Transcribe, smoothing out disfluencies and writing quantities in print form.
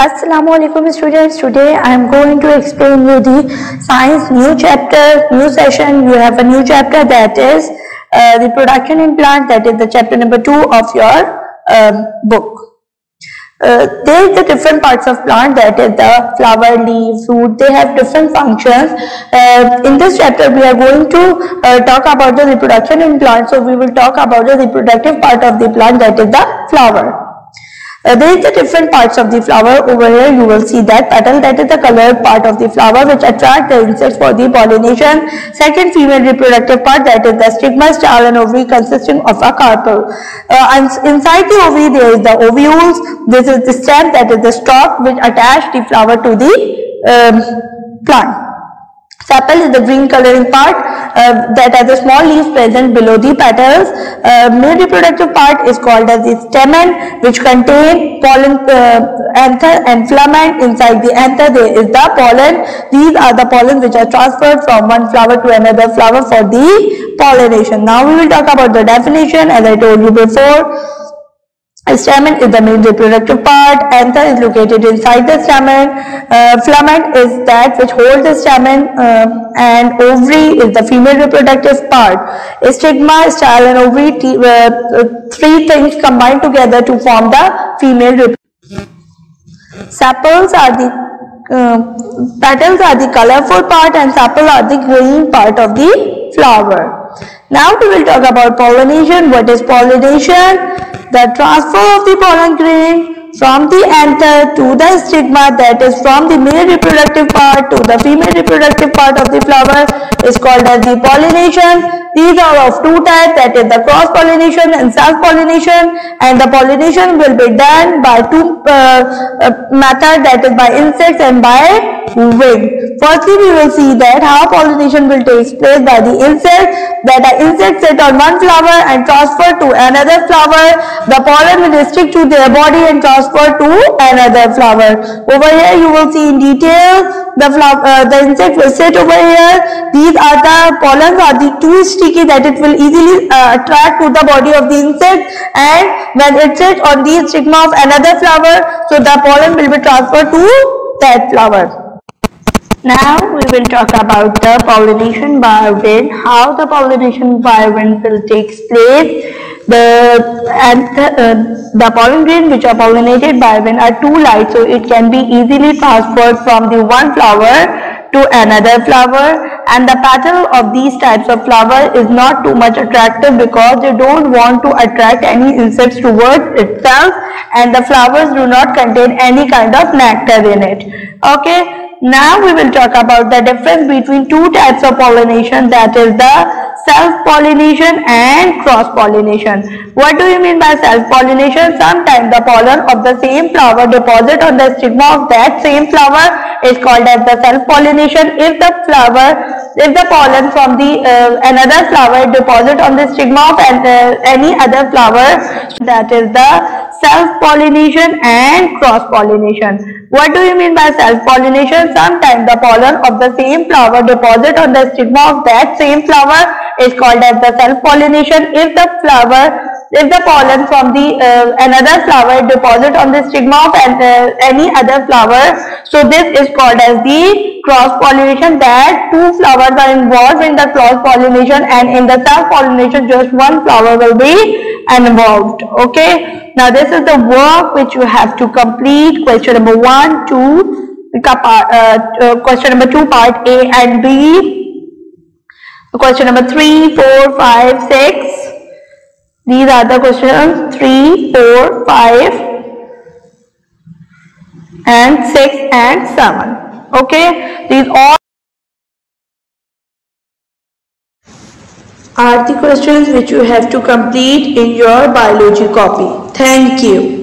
Assalamu alaikum students. Today I am going to explain you the science new chapter, new session. You have a new chapter that is reproduction in plant, that is the chapter number 2 of your book. There is the different parts of plant, that is the flower, leaf, fruit. They have different functions. In this chapter we are going to talk about the reproduction in plant. So we will talk about the reproductive part of the plant, that is the flower. There is the different parts of the flower. Over here you will see that petal, that is the colored part of the flower which attract the insects for the pollination. Second, female reproductive part, that is the stigma, style and ovary consisting of a carpel. Inside the ovary there is the ovules. This is the stem, that is the stalk which attach the flower to the plant. Sepal is the green coloring part that has the small leaves present below the petals. Male reproductive part is called as the stamen, which contain pollen, anther and filament. Inside the anther there is the pollen. These are the pollen which are transferred from one flower to another flower for the pollination. Now we will talk about the definition. As I told you before, stamen is the main reproductive part. Anther is located inside the stamen. Filament is that which holds the stamen, and ovary is the female reproductive part. Stigma, style and ovary, three things combined together to form the female reproductive. Sepals are the petals are the colorful part, and sepal are the green part of the flower. Now we will talk about pollination. What is pollination? The transfer of the pollen grain from the anther to the stigma, that is from the male reproductive part to the female reproductive part of the flower, is called as the pollination. These are of two types, that is the cross pollination and self pollination, and the pollination will be done by two methods, that is by insects and by wing. Firstly, we will see that how pollination will take place by the insect, that the insect sit on one flower and transfer to another flower. The pollen will stick to their body and transfer to another flower. Over here you will see in detail the insect will sit over here. These are the pollens are the too sticky that it will easily attract to the body of the insect, and when it sits on the stigma of another flower, so the pollen will be transferred to that flower. Now we will talk about the pollination by wind, how the pollination by wind will take place. The pollen grain which are pollinated by wind are too light, so it can be easily transferred from the one flower to another flower, and the petal of these types of flower is not too much attractive because they don't want to attract any insects towards itself, and the flowers do not contain any kind of nectar in it. Okay. Now we will talk about the difference between two types of pollination, that is the self-pollination and cross-pollination. What do you mean by self-pollination? Sometimes the pollen of the same flower deposit on the stigma of that same flower is called as the self-pollination. If the pollen from the another flower deposit on the stigma of any other flower, that is the self-pollination and cross-pollination. What do you mean by self-pollination? Sometimes the pollen of the same flower deposit on the stigma of that same flower is called as the self-pollination. If the pollen from the another flower deposit on the stigma of any other flower, so this is called as the cross-pollination, that two flowers are involved in the cross-pollination, and in the self-pollination just one flower will be involved. Okay. Now this is the work which you have to complete. Question number 1, 2, question number 2 part A and B. Question number 3, 4, 5, 6. These are the questions 3, 4, 5 and 6 and 7. Okay. These all are the questions which you have to complete in your biology copy. Thank you.